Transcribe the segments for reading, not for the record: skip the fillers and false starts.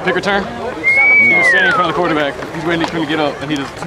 kick return. He was standing in front of the quarterback. He's waiting for him to get up, and he just.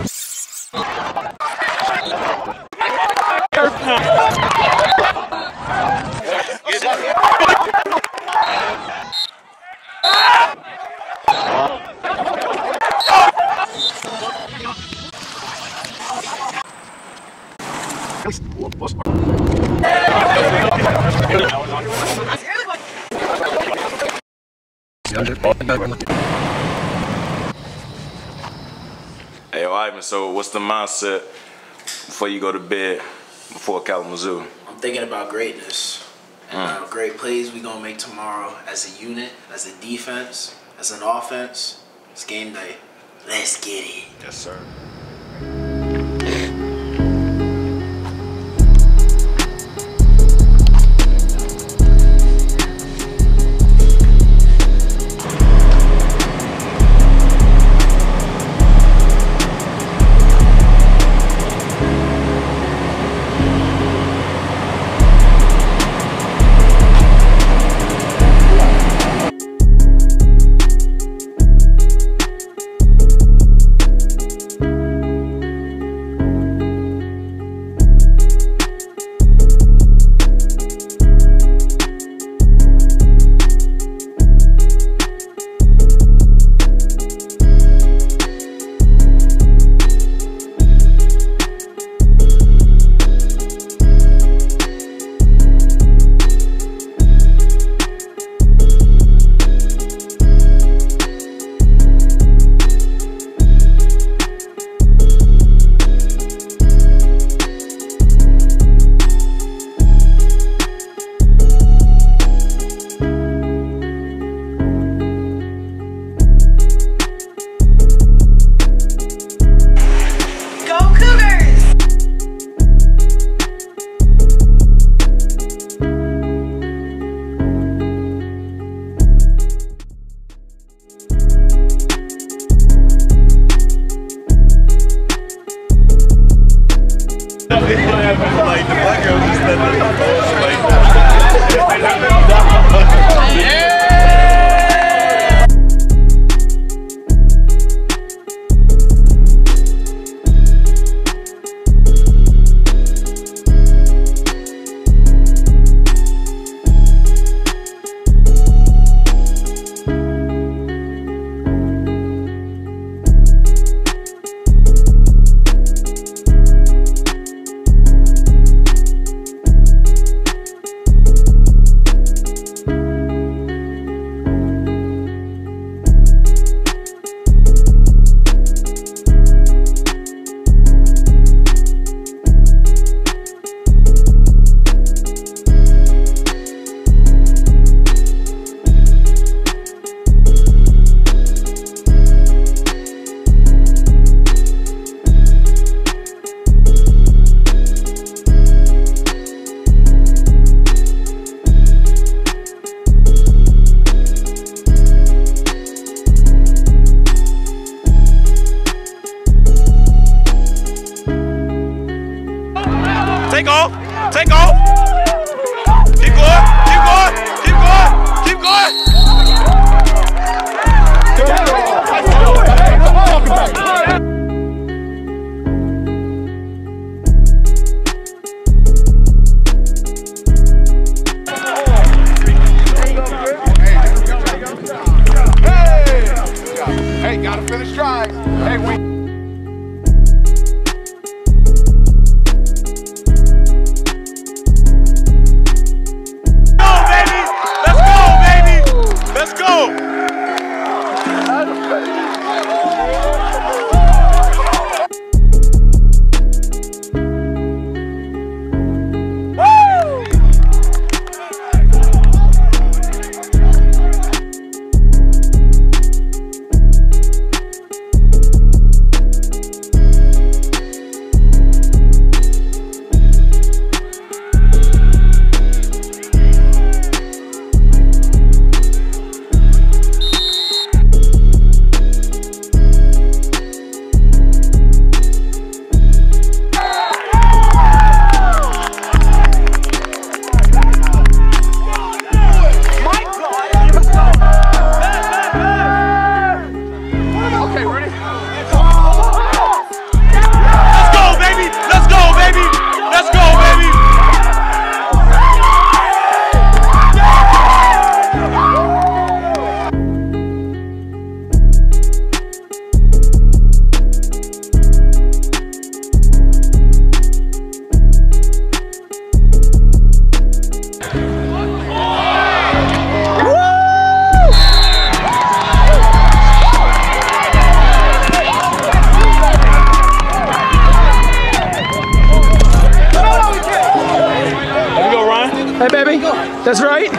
Hey, Ivan, so what's the mindset before you go to bed before Kalamazoo? I'm thinking about greatness and great plays we gonna make tomorrow as a unit, as a defense, as an offense. It's game day. Let's get it. Yes, sir. Take off. Take off. Keep going. Keep going. Keep going. Keep going. Hey, gotta finish stride. Hey, we. Let's go! That's right.